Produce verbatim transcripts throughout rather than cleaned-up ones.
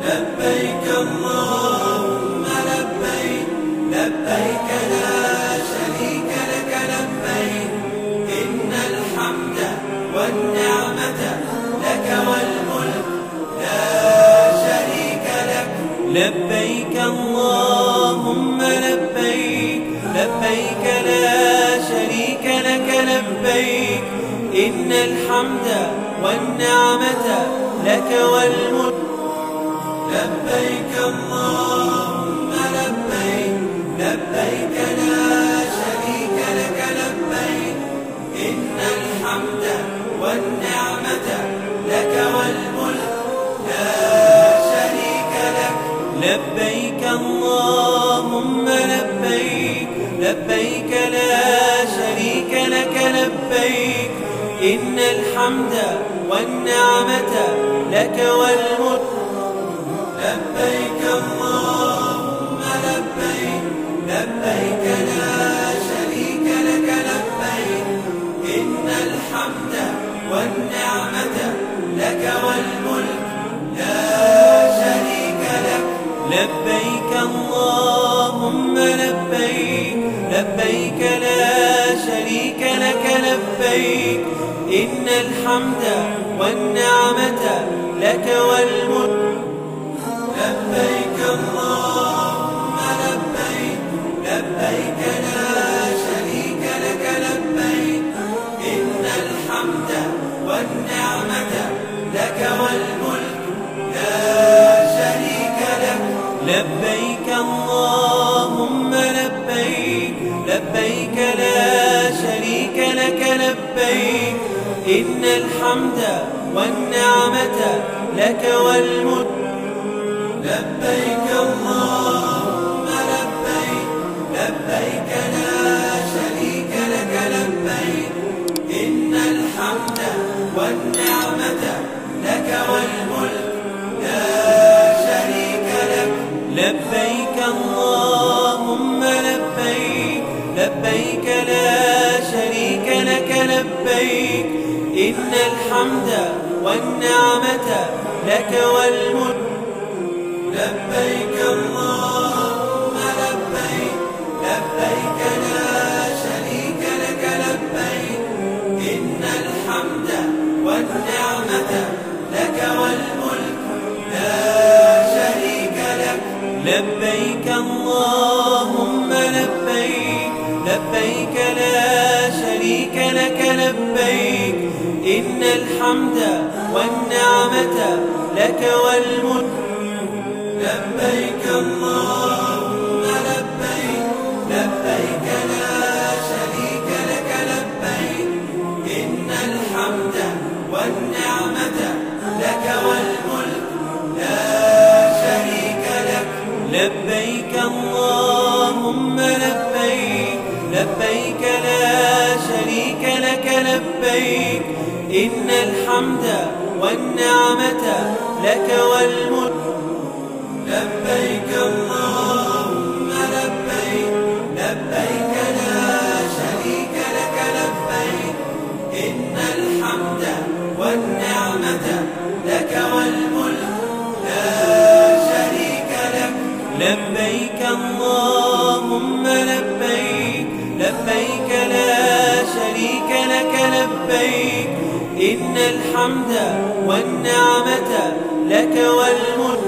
لبيك اللهم لبيك لبيك لا شريك لك لبيك إن الحمد والنعمة لك والملك لا شريك لك. لبيك اللهم لبيك لبيك لا شريك لك لبيك إن الحمد والنعمة لك والملك. لبيك اللهم لبيك لبيك لا شريك لك لبيك إن الحمد والنعمة لك والملك لا شريك لك. لبيك اللهم لبيك لبيك لا شريك لك لبيك إن الحمد والنعمة لك والملك. لبيك اللهم لبيك لبيك لا شريك لك لبيك إن الحمد والنعمة لك والملك لا شريك لك. لبيك اللهم لبيك لبيك لا شريك لك لبيك إن الحمد والنعمة لك والملك. لبيك اللهم لبيك لبيك لا شريك لك لبيك إن الحمد والنعمة لك والملك لا شريك لك. لبيك اللهم لبيك لبيك لا شريك لك لبيك إن الحمد والنعمة لك والملك. لبيك اللهم لبيك لبيك لا شريك لك لبيك إن الحمد والنعمة لك والملك لا شريك لك. لبيك اللهم لبيك لبيك لا شريك لك لبيك إن الحمد والنعمة لك والملك. لبيك اللهم لبيك لبيك لا شريك لك لبيك إن الحمد والنعمة لك والملك لا شريك لك. لبيك اللهم لبيك لبيك لا شريك لك لبيك إن الحمد والنعمة لك والملك. لبيك اللهم لبيك لبيك لا شريك لك لبيك إن الحمد والنعمة لك والملك لا شريك لك. لبيك اللهم لبيك لبيك لا شريك لك لبيك إن الحمد والنعمة لك والملك. لبيك اللهم لبيك لبيك لا شريك لك لبيك إن الحمد والنعمة لك والملك لا شريك لك. لبيك اللهم لبيك لبيك لا شريك لك لبيك إن الحمد والنعمة لك والملك.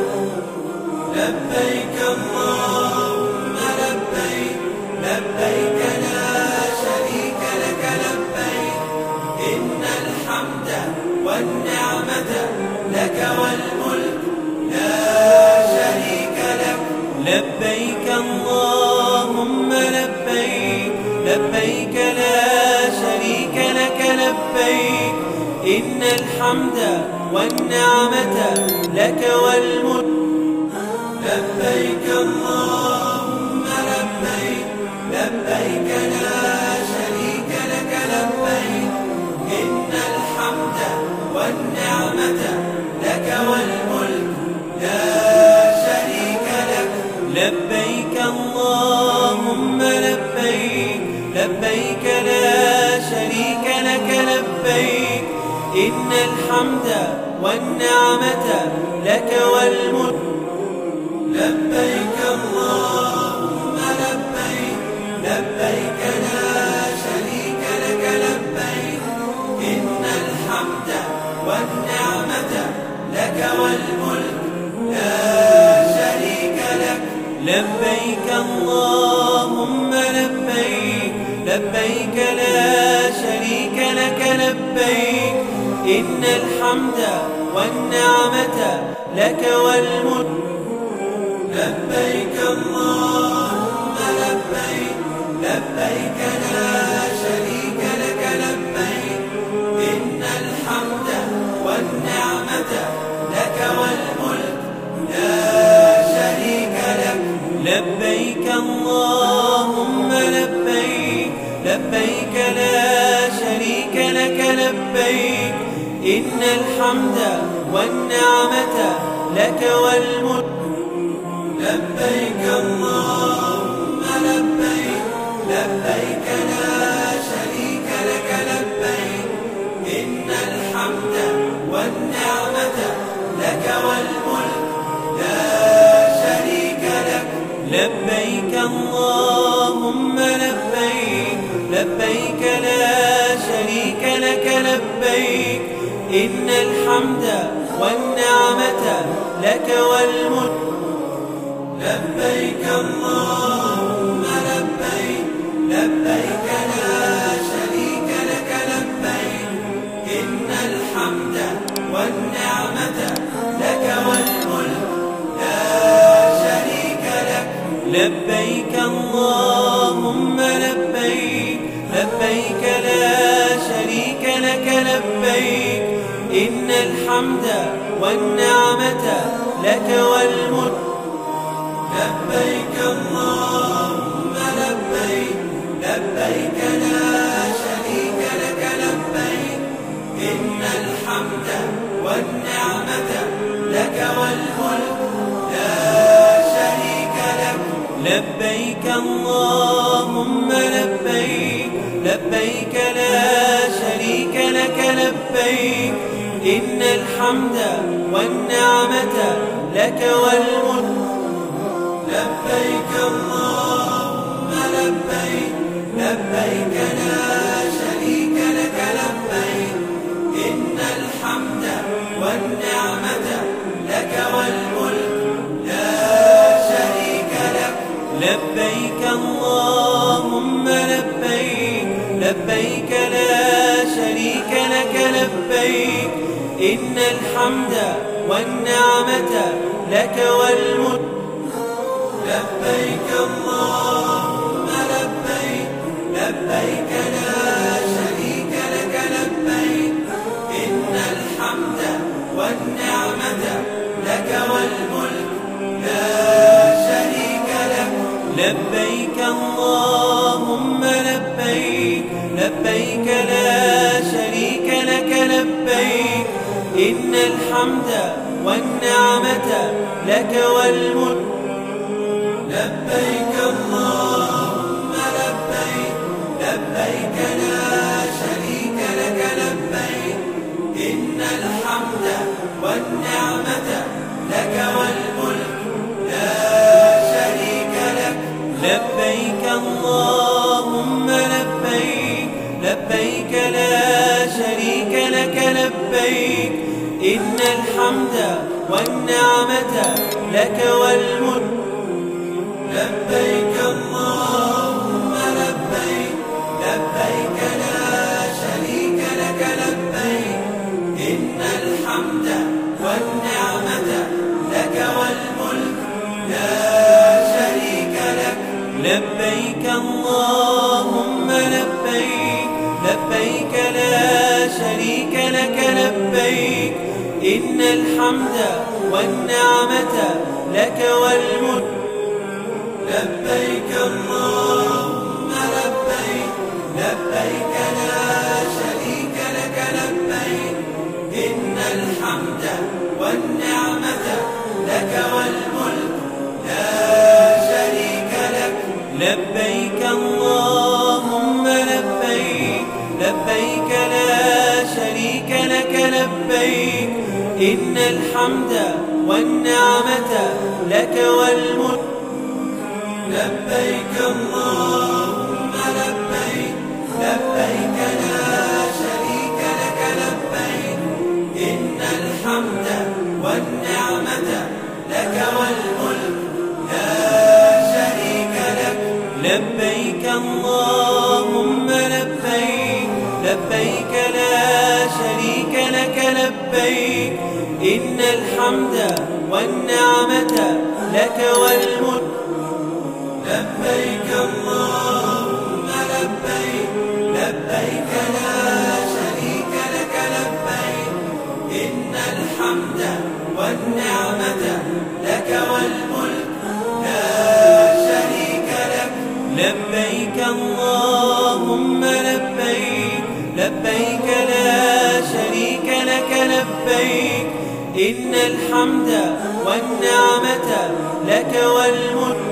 لبيك اللهم لبيك لبيك لا شريك لك لبيك إن الحمد والنعمة لك والملك لا شريك لك. لبيك اللهم لبيك لبيك لا شريك لك لبيك إن الحمد والنعمة لك والملك. لبيك اللهم لبيك لبيك لا شريك لك لبيك إن الحمد والنعمة لك والملك لا شريك لك. لبيك اللهم لبيك لبيك لا شريك لك لبيك إن الحمد والنعمة لك والملك لبيك اللهم لبيك لبيك لا شريك لك لبيك إن الحمد والنعمة لك والملك لا شريك لك. لبيك اللهم لبيك لبيك لا شريك لك لبيك إن الحمد والنعمة لك والملك. لبيك اللهم لبيك لبيك لا شريك لك لبيك إن الحمد والنعمة لك والملك لا شريك لك. لبيك اللهم لبيك لبيك لا شريك لك لبيك إن الحمد والنعمة لك والملك. لبيك اللهم لبيك لبيك لا شريك لك لبيك إن الحمد والنعمة لك والملك لا شريك لك. لبيك اللهم لبيك لبيك لا شريك لك لبيك إن الحمد والنعمة لك والملك. لبيك اللهم لبيك لبيك لا شريك لك لبيك إن الحمد والنعمة لك والملك لا شريك لك. لبيك اللهم لبيك لبيك لا شريك لك لبيك إن الحمد والنعمة لك والملك. لبيك اللهم لبيك لبيك لا شريك لك لبيك إن الحمد والنعمة لك والملك لا شريك لك. لبيك اللهم لبيك لبيك لا شريك لك لبيك إن الحمد والنعمة لك والملك. لبيك اللهم لبيك لبيك لا شريك لك لبيك إن الحمد والنعمة لك والملك لا شريك لك. لبيك اللهم لبيك لبيك لا شريك لك لبيك إن الحمد والنعمة لك والملك. لبيك اللهم لبيك لبيك لا شريك لك لبيك إن الحمد والنعمة لك والملك لا شريك لك. لبيك اللهم لبيك لبيك لا شريك لك لبيك إن الحمد والنعمة لك والملك. لبيك اللهم لبيك لبيك لا شريك لك لبيك إن الحمد والنعمة لك والملك لا شريك لك. لبيك اللهم لبيك لبيك لا شريك لك لبيك إن الحمد والنعمة لك والملك. لبيك اللهم لبيك لبيك لا شريك لك لبيك إن الحمد والنعمة لك والملك لا شريك لك. لبيك اللهم لبيك لبيك لا شريك لك لبيك إن الحمد والنعمة لك والملك. لبيك اللهم لبيك لبيك لا شريك لك لبيك إن الحمد والنعمة لك والملك لا شريك لك. لبيك اللهم لبيك لبيك لا شريك لك لبيك إن الحمد والنعمة لك والملك. لبيك اللهم لبيك لبيك لا شريك لك لبيك إن الحمد والنعمة لك والملك لا شريك لك. لبيك اللهم لبيك لبيك لا شريك لك لبيك إن الحمد والنعمة لك والملك. لبيك اللهم لبيك لبيك لا شريك لك لبيك إن الحمد والنعمة لك والملك لا شريك لك. لبيك اللهم لبيك لبيك لا شريك لك لبيك إن الحمد والنعمة لك والملك.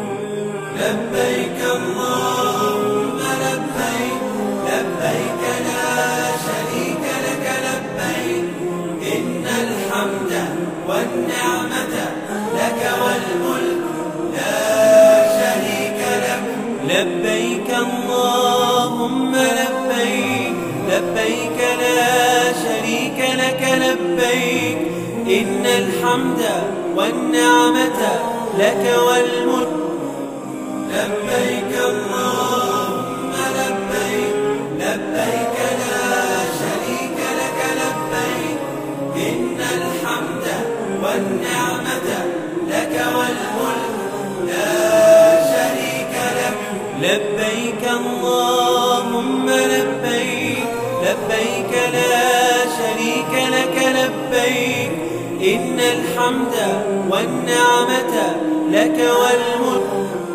لبيك اللهم لبيك لبيك لا شريك لك لبيك إن الحمد والنعمة لك والملك لا شريك لك. لبيك اللهم لبيك لبيك لا شريك لك لبيك إن الحمد والنعمة لك والملك. لبيك اللهم لبيك لبيك لا شريك لك لبيك إن الحمد والنعمة لك والملك لا شريك لك. لبيك اللهم لبيك لبيك لا شريك لك لبيك إن الحمد والنعمة لك والملك.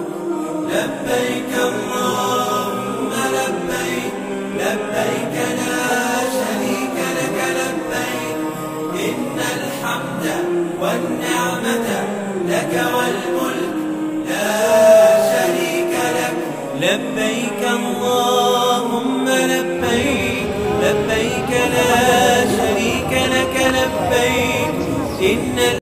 لبيك اللهم لبيك لبيك لا شريك لك لبيك إن الحمد والنعمة لك والملك لا شريك لك. لبيك اللهم لبيك لبيك لا شريك لك لبيك إن